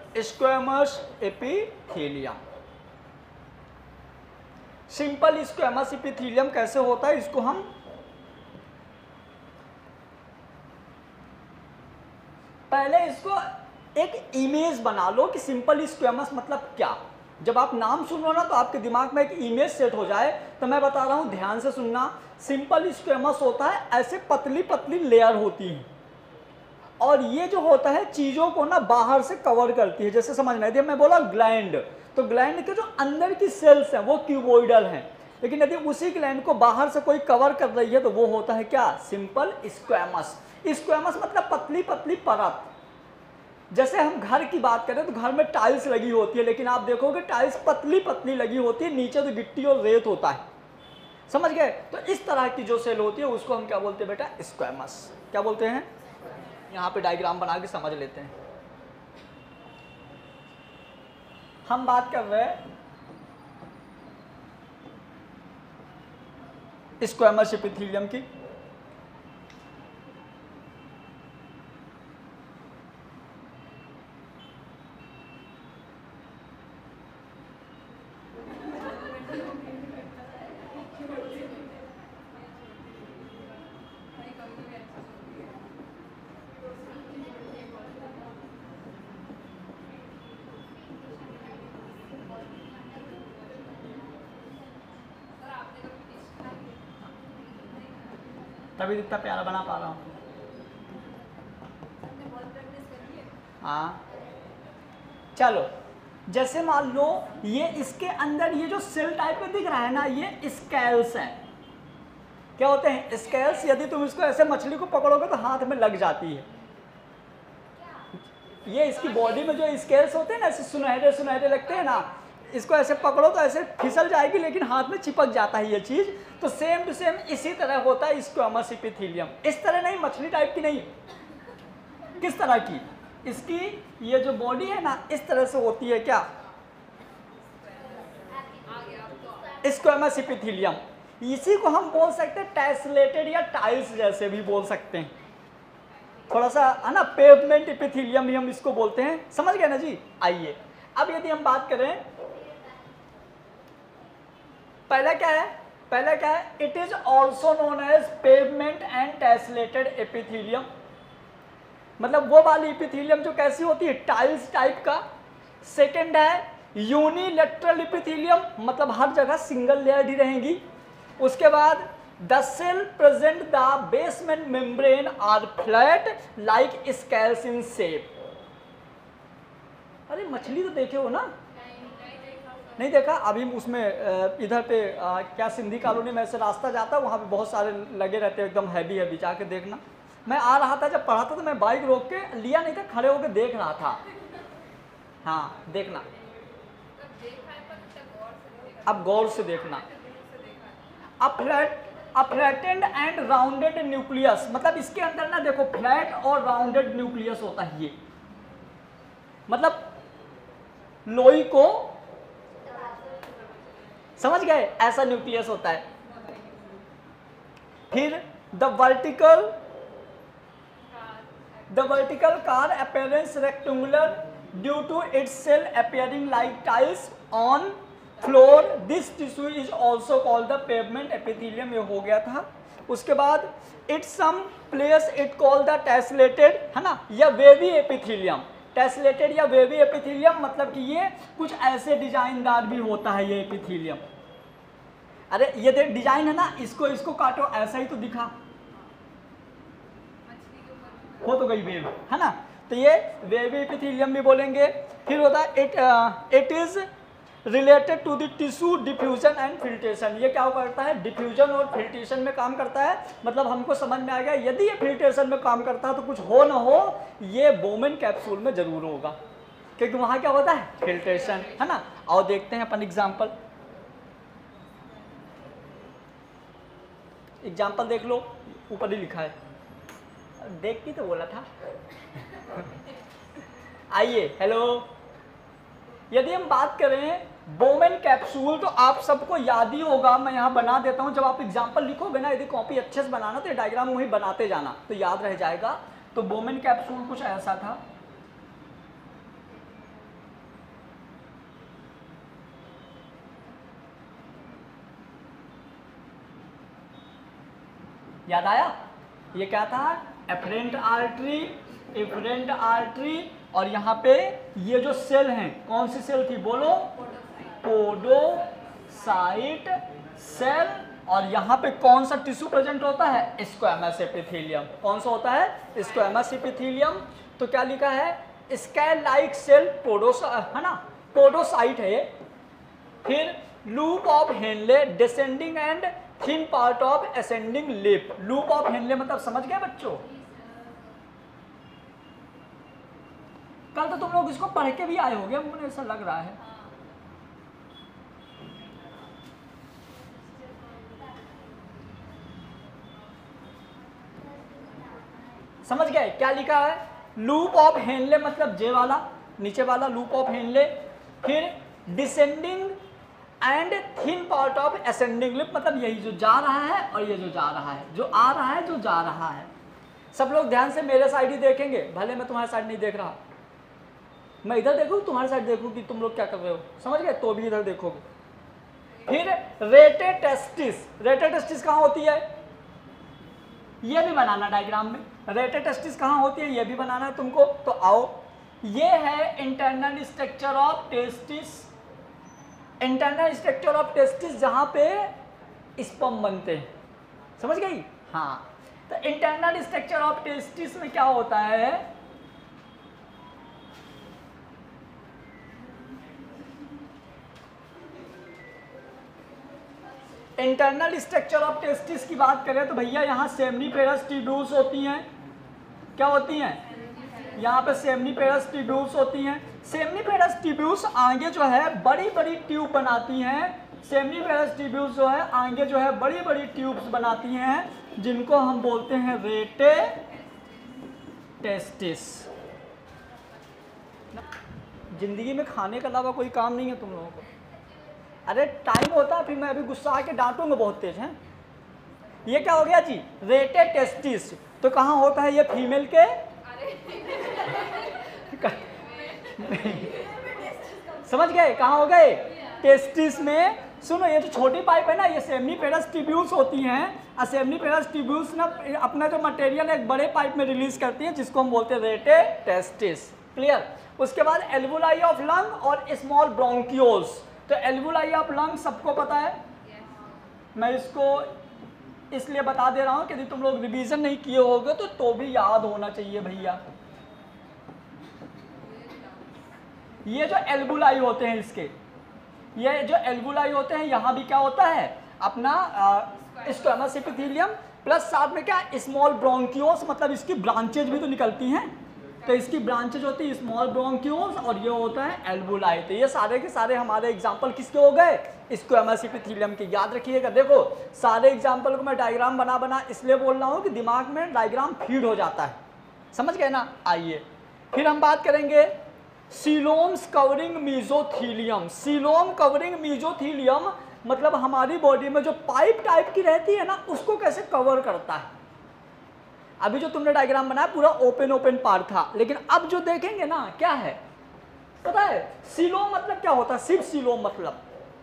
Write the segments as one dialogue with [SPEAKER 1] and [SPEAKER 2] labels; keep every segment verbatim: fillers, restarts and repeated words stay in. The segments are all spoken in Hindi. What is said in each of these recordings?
[SPEAKER 1] Squamous epithelium. Simple squamous epithelium कैसे होता है इसको हम पहले इसको एक इमेज बना लो कि सिंपल स्क्वेमस मतलब क्या। जब आप नाम सुन लो ना तो आपके दिमाग में एक इमेज सेट हो जाए। तो मैं बता रहा हूं, ध्यान से सुनना। सिंपल स्क्वेमस होता है ऐसे पतली पतली लेयर होती है और ये जो होता है चीजों को ना बाहर से कवर करती है। जैसे समझना है, मैं बोला ग्लैंड, तो ग्लैंड के जो अंदर की सेल्स हैं वो क्यूबोइडल हैं, लेकिन यदि उसी ग्लैंड को बाहर से कोई कवर कर रही है तो वो होता है क्या, सिंपल स्क्वेमस। स्क्वेमस मतलब पतली पतली परत। जैसे हम घर की बात करें तो घर में टाइल्स लगी होती है, लेकिन आप देखोगे टाइल्स पतली पतली लगी होती है, नीचे तो गिट्टी और रेत होता है। समझ गए? तो इस तरह की जो सेल होती है उसको हम क्या बोलते हैं बेटा, स्क्वेमस। क्या बोलते हैं? यहाँ पे डायग्राम बना के समझ लेते हैं। हम बात कर रहे हैं स्क्वेमस एपिथेलियम की। तभी इतना प्यारा बना पा रहा हूँ। हाँ चलो, जैसे मान लो ये इसके अंदर ये जो सेल टाइप में दिख रहा है ना, ये स्केल्स हैं। क्या होते हैं? स्केल्स। यदि तुम इसको ऐसे मछली को पकड़ोगे तो हाथ में लग जाती है। ये इसकी बॉडी में जो स्केल्स होते हैं ना, ऐसे सुनहरे सुनहरे लगते हैं ना, इसको ऐसे पकड़ो तो ऐसे फिसल जाएगी, लेकिन हाथ में चिपक जाता है ये चीज। तो सेम टू सेम इसी तरह होता है स्क्वेमस एपिथेलियम। इस तरह नहीं, मछली टाइप की नहीं। किस तरह की? इसकी ये जो बॉडी है ना इस तरह से होती है। क्या? Squamous epithelium. इसी को हम बोल सकते हैं टेसलेटेड या टाइल्स जैसे भी बोल सकते हैं। थोड़ा सा है ना, पेवमेंट एपिथेलियम भी हम इसको बोलते हैं। समझ गए ना जी? आइए अब यदि हम बात करें, पहला क्या है? पहला क्या है? It is also known as pavement and tessellated epithelium. मतलब वो वाली एपिथेलियम जो कैसी होती है, टाइल्स टाइप का। सेकंड है यूनिलेटरल एपिथेलियम, मतलब हर जगह सिंगल लेयर ही रहेंगी। उसके बाद the cell present the basement membrane are flat like scales in shape. अरे मछली तो देखे हो ना? नहीं देखा? अभी उसमें इधर पे क्या सिंधी कॉलोनी में से रास्ता जाता है, वहाँ पे बहुत सारे लगे रहते हैं एकदम हैवी हैवी, जाके देखना। मैं आ रहा था जब पढ़ा था तो मैं बाइक रोक के लिया नहीं था, खड़े होकर देख रहा था। हाँ देखना, अब गौर से देखना। अब flat uh flattened and rounded nucleus, मतलब इसके अंदर ना देखो फ्लैट और राउंडेड न्यूक्लियस होता है। ये मतलब लोई को, समझ गए, ऐसा न्यूक्लियस होता है। फिर the vertical the vertical car appearance rectangular due to its cell appearing like tiles on floor. This tissue is also called the pavement epithelium. ये हो गया था। उसके बाद it some place it called the tessellated, है ना, या वेवी एपिथेलियम। टेसलेटेड या वेवी एपिथेलियम मतलब कि ये कुछ ऐसे डिजाइनदार भी होता है ये एपिथेलियम। अरे ये देख डिजाइन है ना, इसको इसको काटो ऐसा ही तो दिखा, हो तो गई वेव, है ना। तो ये वेवी एपिथेलियम भी बोलेंगे। फिर होता है it it is related to the tissue diffusion and filtration. ये क्या करता है? डिफ्यूजन और फिल्ट्रेशन में काम करता है। मतलब हमको समझ में आ गया, यदि ये फिल्ट्रेशन में काम करता है तो कुछ हो ना हो ये बोमेन कैप्सूल में जरूर होगा, क्योंकि वहाँ क्या होता है? फिल्ट्रेशन, है ना। और देखते हैं अपन एग्जाम्पल। एग्जाम्पल देख लो, ऊपर ही लिखा है, देख के तो बोला था। आइए, हेलो। यदि हम बात करें बोमेन कैप्सूल तो आप सबको याद ही होगा, मैं यहाँ बना देता हूँ। जब आप एग्जाम्पल लिखोगे ना, यदि कॉपी अच्छे से बनाना तो डायग्राम वही बनाते जाना तो याद रह जाएगा। तो बोमेन कैप्सूल कुछ ऐसा था। याद आया? ये क्या था? एफरेंट आर्टरी, एफरेंट आर्टरी, और यहाँ पे ये जो सेल हैं, कौन सी सेल थी बोलो? Podocyte cell. और यहाँ पे कौन सा टिश्यू प्रेजेंट होता है? Squamous epithelium. कौन सा होता है? Squamous epithelium. तो क्या लिखा है? स्केल लाइक सेल पोडोसा, है ना, पोडोसाइट है। फिर loop of Henle, descending and thin part of ascending limb. Loop of Henle मतलब समझ गए बच्चों? कल तो तुम लोग इसको पढ़ के भी आए होगे, मुझे ऐसा लग रहा है। समझ गए क्या लिखा है? लूप ऑफ हेनले मतलब जे वाला, नीचे वाला लूप ऑफ हेनले। फिर descending and thin part of ascending limb मतलब यही जो जा रहा है और ये जो जा रहा है, जो आ रहा है, जो जा रहा है। सब लोग ध्यान से मेरे साइड ही देखेंगे, भले मैं तुम्हारे साइड नहीं देख रहा। मैं इधर देखूँ, तुम्हारे साइड देखूँ कि तुम लोग क्या कर रहे हो, समझ गए? तो भी इधर देखोगे। फिर रेटेटेस्टिस, रेटेटेस्टिस कहाँ होती है? ये भी बनाना डायग्राम में। रेटेटेस्टिस कहाँ होती है ये भी बनाना है तुमको। तो आओ, ये है internal structure of testis. Internal structure of testis जहाँ पे स्पर्म बनते हैं, समझ गई? हाँ, तो इंटरनल स्ट्रक्चर ऑफ टेस्टिस में क्या होता है? इंटरनल स्ट्रक्चर ऑफ टेस्टिस की बात करें तो भैया यहाँ सेमनीफेरस ट्यूब्यूल्स होती हैं। क्या होती हैं? यहाँ पे सेमनीफेरस ट्यूब्यूल्स होती हैं। सेमनीफेरस ट्यूब्यूल्स आगे जो है बड़ी बड़ी ट्यूब बनाती हैं। सेमनीफेरस ट्यूब्यूल्स जो है आगे जो है बड़ी बड़ी ट्यूब्स बनाती हैं, जिनको हम बोलते हैं रेटेटेस्टिस। जिंदगी में खाने के अलावा कोई काम नहीं है तुम लोगों को। अरे टाइम होता है, फिर मैं अभी गुस्सा आके डांटूंगा बहुत तेज हैं। ये क्या हो गया जी? रेटेटेस्टिस। तो कहाँ होता है ये? फीमेल के समझ गए? कहाँ हो गए? टेस्टिस में। सुनो, ये जो छोटी पाइप है ना, ये सेमनीफेरस ट्यूब्यूल्स होती हैं। सेमनीफेरस ट्यूब्यूल्स ना अपना जो मटेरियल एक बड़े पाइप में रिलीज करती हैं, जिसको हम बोलते हैं रेटेटेस्टिस। क्लियर? उसके बाद एल्वुलाई ऑफ लंग और स्मॉल ब्रोंकियोल्स। तो एल्वुलाई ऑफ लंग सबको पता है। मैं इसको इसलिए बता दे रहा हूं कि यदि तुम लोग रिवीजन नहीं किए होगे तो तो भी याद होना चाहिए भैया। ये जो एल्वुलाई होते हैं, इसके ये जो एल्वुलाई होते हैं, यहाँ भी क्या होता है? अपना स्क्वैमस एपिथेलियम प्लस साथ में क्या? स्मॉल ब्रोंकियोल्स, मतलब इसकी ब्रांचेज भी तो निकलती हैं। तो इसकी ब्रांचेज होती है स्मॉल ब्रोंक्यूल्स और ये होता है एल्वुलाई। तो ये सारे के सारे हमारे एग्जाम्पल किसके हो गए? स्क्वैमस एपिथेलियम के। याद रखिएगा, देखो सारे एग्जाम्पल को मैं डायग्राम बना बना इसलिए बोल रहा हूँ कि दिमाग में डायग्राम फीड हो जाता है, समझ गए ना? आइए फिर हम बात करेंगे coeloms covering mesothelium. Coelom covering mesothelium मतलब हमारी बॉडी में जो पाइप टाइप की रहती है ना, उसको कैसे कवर करता है। अभी जो तुमने डायग्राम बनाया पूरा ओपन ओपन पार्ट था, लेकिन अब जो देखेंगे ना क्या है पता है? सीलोम मतलब क्या होता है? सिर्फ सीलोम मतलब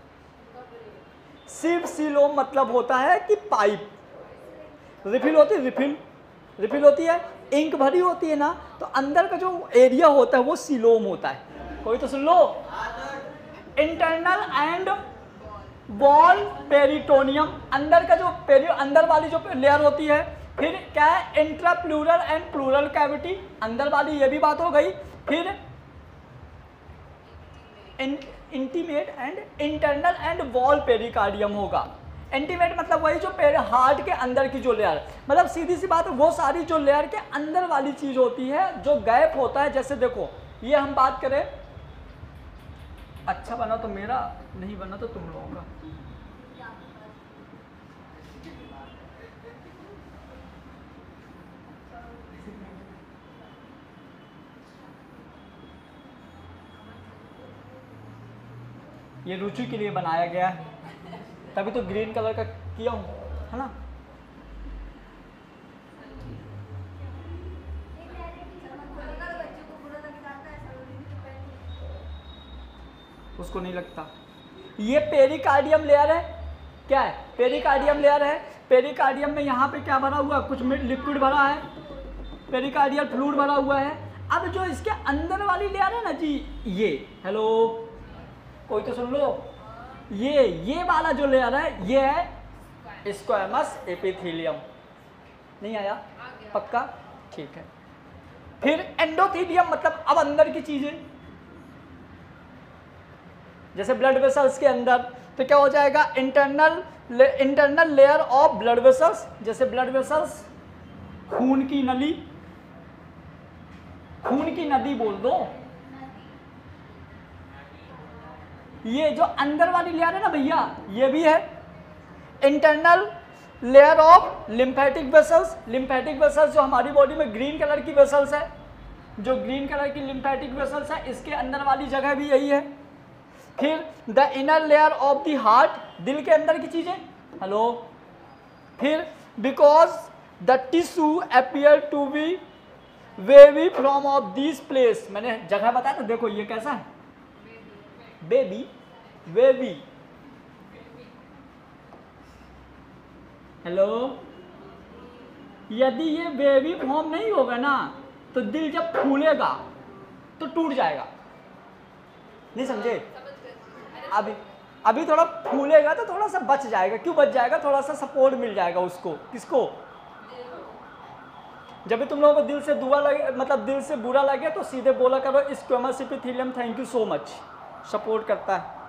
[SPEAKER 1] सिर्फ सीलोम मतलब होता है कि पाइप रिफिल होती है, रिफिल रिफिल होती है, इंक भरी होती है ना, तो अंदर का जो एरिया होता है वो सीलोम होता है। कोई तो सुन लो। इंटरनल एंड वॉल पेरिटोनियम, अंदर का जो पेरि अंदर वाली जो लेयर होती है। फिर क्या है? इंट्राप्लूरल एंड प्लूरल कैविटी, अंदर वाली ये भी बात हो गई। फिर intimate and internal and wall pericardium होगा। इंटीमेट मतलब वही जो हार्ट के अंदर की जो लेयर, मतलब सीधी सी बात है वो सारी जो लेयर के अंदर वाली चीज होती है, जो गैप होता है। जैसे देखो ये हम बात करें, अच्छा बना तो मेरा, नहीं बना तो तुम लोगों का। ये रुचि के लिए बनाया गया है, तभी तो ग्रीन कलर का किया हूँ, है ना? उसको नहीं लगता। ये पेरिकार्डियम लेयर है। क्या है? पेरिकार्डियम लेयर है। पेरिकार्डियम में यहाँ पे क्या भरा हुआ है, कुछ लिक्विड भरा है, पेरिकार्डियल फ्लूइड भरा हुआ है। अब जो इसके अंदर वाली लेयर है ना जी, ये हेलो कोई तो सुन लो, ये ये वाला जो लेयर है ये है स्क्वैमस एपिथेलियम। नहीं आया? पक्का? ठीक है। फिर एंडोथेलियम मतलब अब अंदर की चीजें, जैसे ब्लड वेसल्स के अंदर तो क्या हो जाएगा, internal internal layer of blood vessels, जैसे ब्लड वेसल्स खून की नली, खून की नदी बोल दो। ये जो अंदर वाली लेयर है ना भैया, ये भी है internal layer of lymphatic vessels. Lymphatic vessels जो हमारी बॉडी में ग्रीन कलर की वेसल्स है, जो ग्रीन कलर की लिम्फेटिक वेसल्स है, इसके अंदर वाली जगह भी यही है। फिर the inner layer of the heart, दिल के अंदर की चीजें, हेलो। फिर because the tissue appear to be wavy from of this place, मैंने जगह बताया तो देखो ये कैसा है, बेबी वेवी, हेलो। यदि ये वेवी फॉर्म नहीं होगा ना तो दिल जब फूलेगा तो टूट जाएगा। नहीं समझे? अभी अभी थोड़ा फूलेगा तो थोड़ा सा बच जाएगा। क्यों बच जाएगा? थोड़ा सा सपोर्ट मिल जाएगा उसको। किसको? जब भी तुम लोगों को दिल से दुआ लगे, मतलब दिल से बुरा लगे तो सीधे बोला करो squamous epithelium thank you so much, support करता है।